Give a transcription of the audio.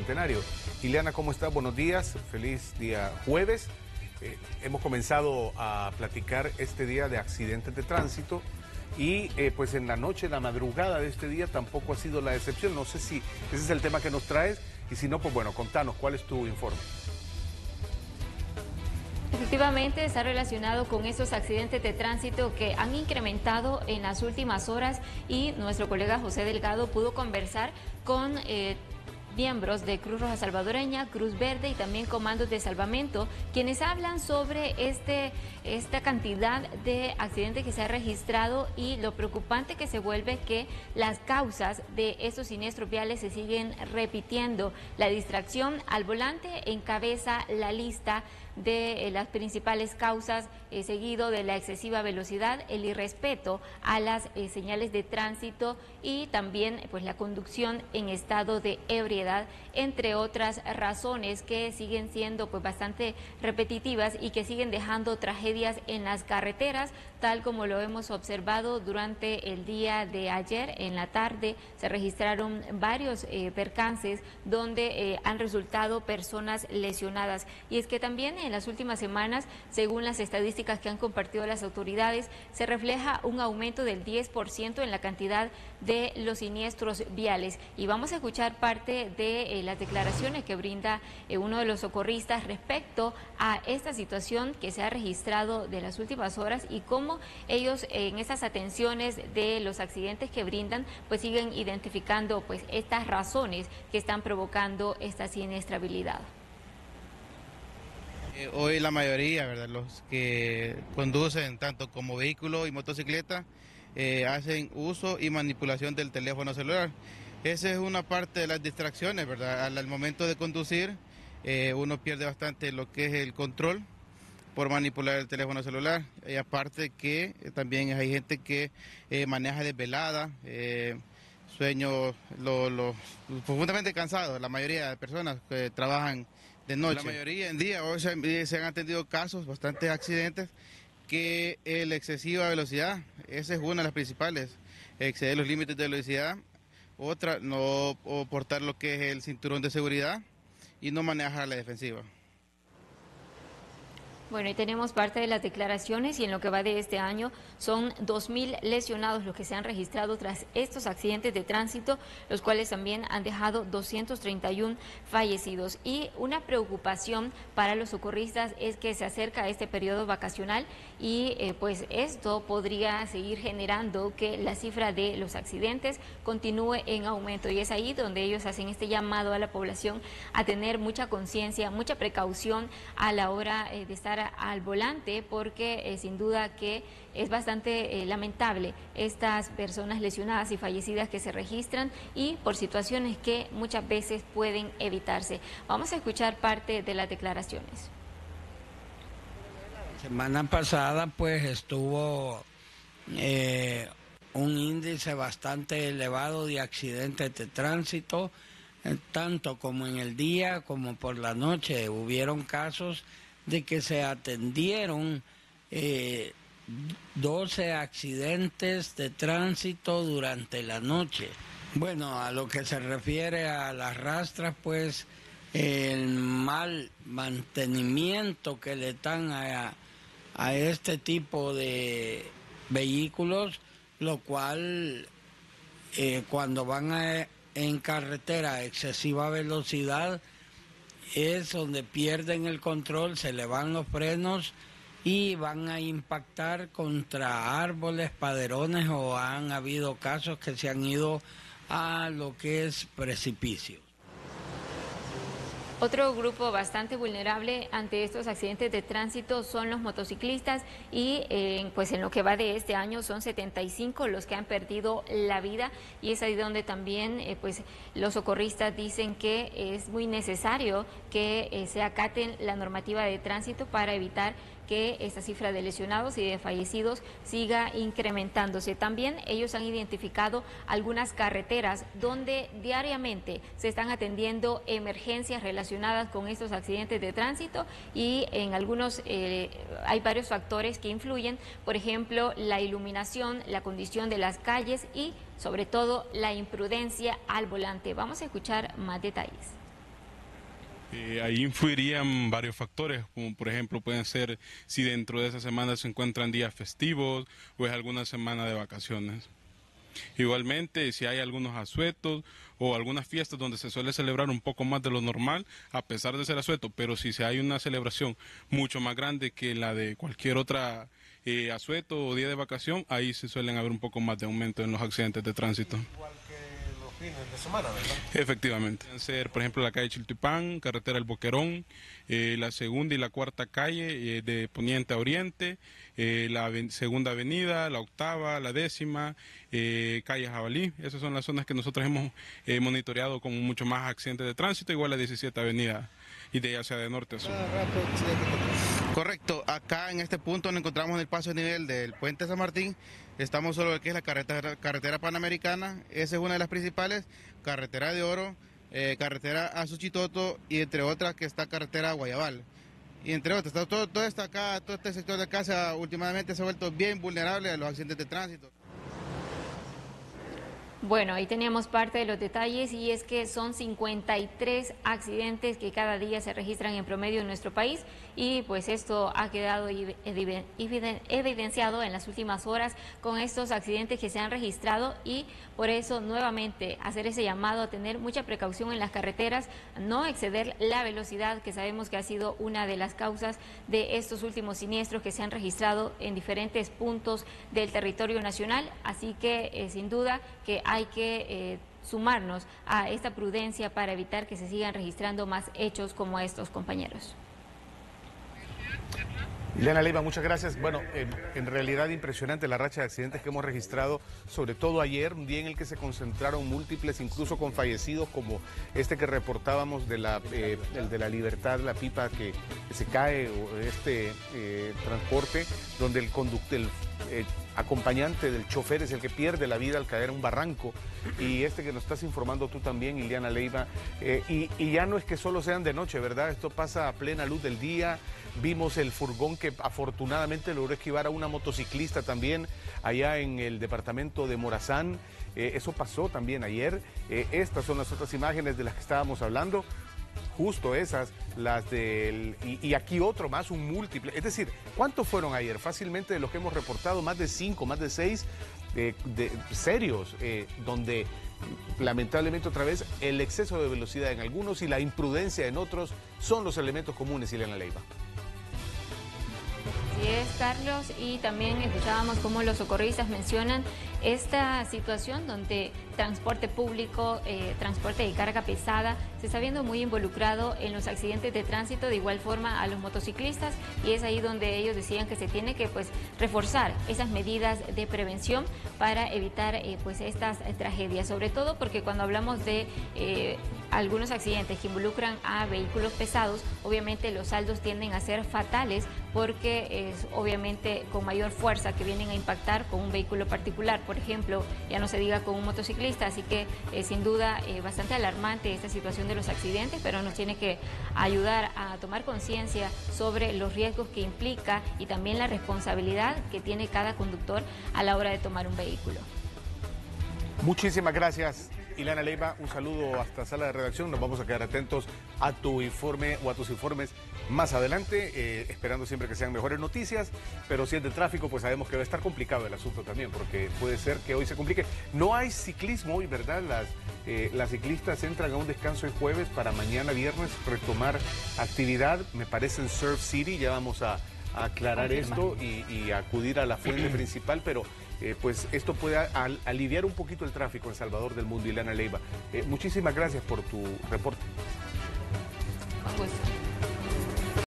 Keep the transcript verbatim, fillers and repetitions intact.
Bicentenario. Ileana, ¿cómo estás? Buenos días, feliz día jueves. Eh, hemos comenzado a platicar este día de accidentes de tránsito y eh, pues en la noche, la madrugada de este día tampoco ha sido la excepción. No sé si ese es el tema que nos traes y si no, pues bueno, contanos, ¿cuál es tu informe? Efectivamente, está relacionado con estos accidentes de tránsito que han incrementado en las últimas horas y nuestro colega José Delgado pudo conversar con eh, miembros de Cruz Roja Salvadoreña, Cruz Verde y también comandos de salvamento, quienes hablan sobre este, esta cantidad de accidentes que se ha registrado y lo preocupante que se vuelve que las causas de estos siniestros viales se siguen repitiendo. La distracción al volante encabeza la lista de eh, las principales causas, eh, seguido de la excesiva velocidad, el irrespeto a las eh, señales de tránsito y también pues la conducción en estado de ebriedad, entre otras razones que siguen siendo pues bastante repetitivas y que siguen dejando tragedias en las carreteras, tal como lo hemos observado durante el día de ayer. En la tarde se registraron varios eh, percances donde eh, han resultado personas lesionadas. Y es que también en las últimas semanas, según las estadísticas que han compartido las autoridades, se refleja un aumento del diez por ciento en la cantidad de los siniestros viales. Y vamos a escuchar parte de eh, las declaraciones que brinda eh, uno de los socorristas respecto a esta situación que se ha registrado de las últimas horas y cómo ellos eh, en esas atenciones de los accidentes que brindan, pues siguen identificando pues estas razones que están provocando esta siniestrabilidad. Hoy la mayoría, ¿verdad?, los que conducen tanto como vehículo y motocicleta eh, hacen uso y manipulación del teléfono celular. Esa es una parte de las distracciones, ¿verdad? Al, al momento de conducir eh, uno pierde bastante lo que es el control por manipular el teléfono celular. Y aparte que eh, también hay gente que eh, maneja desvelada, eh, sueño lo, lo, profundamente cansado, la mayoría de personas que trabajan de noche. La mayoría en día, hoy se, se han atendido casos, bastantes accidentes, que la excesiva velocidad, esa es una de las principales, exceder los límites de velocidad. Otra, no portar lo que es el cinturón de seguridad y no manejar a la defensiva. Bueno, y tenemos parte de las declaraciones y en lo que va de este año son dos mil lesionados los que se han registrado tras estos accidentes de tránsito, los cuales también han dejado doscientos treinta y uno fallecidos. Y una preocupación para los socorristas es que se acerca este periodo vacacional y eh, pues esto podría seguir generando que la cifra de los accidentes continúe en aumento. Y es ahí donde ellos hacen este llamado a la población a tener mucha conciencia, mucha precaución a la hora eh, de estar al volante, porque eh, sin duda que es bastante eh, lamentable estas personas lesionadas y fallecidas que se registran y por situaciones que muchas veces pueden evitarse. Vamos a escuchar parte de las declaraciones. La semana pasada pues estuvo eh, un índice bastante elevado de accidentes de tránsito, eh, tanto como en el día como por la noche. Hubieron casos de que se atendieron eh, doce accidentes de tránsito durante la noche. Bueno, a lo que se refiere a las rastras, pues el mal mantenimiento que le dan a, a este tipo de vehículos, lo cual eh, cuando van a, en carretera a excesiva velocidad, es donde pierden el control, se le van los frenos y van a impactar contra árboles, paderones, o han habido casos que se han ido a lo que es precipicio. Otro grupo bastante vulnerable ante estos accidentes de tránsito son los motociclistas y eh, pues en lo que va de este año son setenta y cinco los que han perdido la vida, y es ahí donde también eh, pues los socorristas dicen que es muy necesario que eh, se acaten la normativa de tránsito para evitar que esta cifra de lesionados y de fallecidos siga incrementándose. También ellos han identificado algunas carreteras donde diariamente se están atendiendo emergencias relacionadas con estos accidentes de tránsito y en algunos eh, hay varios factores que influyen, por ejemplo, la iluminación, la condición de las calles y sobre todo la imprudencia al volante. Vamos a escuchar más detalles. Eh, ahí influirían varios factores, como por ejemplo pueden ser si dentro de esa semana se encuentran días festivos o es alguna semana de vacaciones. Igualmente, si hay algunos asuetos o algunas fiestas donde se suele celebrar un poco más de lo normal, a pesar de ser asueto, pero si se hay una celebración mucho más grande que la de cualquier otra eh, asueto o día de vacación, ahí se suelen haber un poco más de aumento en los accidentes de tránsito. Igual que los fines de semana, ¿verdad? Efectivamente. Pueden ser, por ejemplo, la calle Chiltepán, carretera El Boquerón, eh, la segunda y la cuarta calle eh, de poniente a oriente, eh, la aven segunda avenida, la octava, la décima, eh, calle Jabalí. Esas son las zonas que nosotros hemos eh, monitoreado con mucho más accidentes de tránsito, igual la diecisiete avenida y de hacia de norte a sur. Correcto, acá en este punto nos encontramos en el paso de nivel del puente San Martín, estamos sobre lo que es la carretera, carretera Panamericana, esa es una de las principales, carretera de Oro, eh, carretera a Suchitoto y entre otras que está carretera a Guayabal. Y entre otras, todo, todo, esto acá, todo este sector de acá se ha, últimamente se ha vuelto bien vulnerable a los accidentes de tránsito. Bueno, ahí teníamos parte de los detalles y es que son cincuenta y tres accidentes que cada día se registran en promedio en nuestro país y pues esto ha quedado evidenciado en las últimas horas con estos accidentes que se han registrado y por eso nuevamente hacer ese llamado a tener mucha precaución en las carreteras, no exceder la velocidad que sabemos que ha sido una de las causas de estos últimos siniestros que se han registrado en diferentes puntos del territorio nacional, así que eh, sin duda que hay que eh, sumarnos a esta prudencia para evitar que se sigan registrando más hechos como estos, compañeros. Ileana Leiva, muchas gracias. Bueno, en, en realidad impresionante la racha de accidentes que hemos registrado, sobre todo ayer, un día en el que se concentraron múltiples, incluso con fallecidos, como este que reportábamos de la, eh, el de la Libertad, la pipa que, que se cae, o este eh, transporte, donde el conductor, el eh, acompañante del chofer es el que pierde la vida al caer en un barranco, y este que nos estás informando tú también, Ileana Leiva, eh, y, y ya no es que solo sean de noche, ¿verdad? Esto pasa a plena luz del día. Vimos el furgón que afortunadamente logró esquivar a una motociclista también allá en el departamento de Morazán. Eh, eso pasó también ayer. Eh, estas son las otras imágenes de las que estábamos hablando. Justo esas, las del... Y, y aquí otro más, un múltiple. Es decir, ¿cuántos fueron ayer? Fácilmente de los que hemos reportado, más de cinco, más de seis eh, de, serios, eh, donde lamentablemente otra vez el exceso de velocidad en algunos y la imprudencia en otros son los elementos comunes, Ileana Leiva. Así es, Carlos, y también escuchábamos cómo los socorristas mencionan esta situación donde transporte público, eh, transporte de carga pesada, se está viendo muy involucrado en los accidentes de tránsito, de igual forma a los motociclistas, y es ahí donde ellos decían que se tiene que pues reforzar esas medidas de prevención para evitar eh, pues estas eh, tragedias, sobre todo porque cuando hablamos de eh, algunos accidentes que involucran a vehículos pesados, obviamente los saldos tienden a ser fatales porque es obviamente con mayor fuerza que vienen a impactar con un vehículo particular, por ejemplo, ya no se diga con un motociclista, así que eh, sin duda eh, bastante alarmante esta situación de los accidentes, pero nos tiene que ayudar a tomar conciencia sobre los riesgos que implica y también la responsabilidad que tiene cada conductor a la hora de tomar un vehículo. Muchísimas gracias, Ileana Leiva. Un saludo hasta sala de redacción. Nos vamos a quedar atentos a tu informe o a tus informes más adelante, eh, esperando siempre que sean mejores noticias, pero si es de tráfico, pues sabemos que va a estar complicado el asunto también, porque puede ser que hoy se complique. No hay ciclismo hoy, ¿verdad? Las, eh, las ciclistas entran a un descanso el jueves para mañana viernes retomar actividad, me parece en Surf City, ya vamos a, a aclarar esto y, y acudir a la fuente principal, pero eh, pues esto puede al, aliviar un poquito el tráfico en Salvador del Mundo. Ileana Leiva, eh, muchísimas gracias por tu reporte.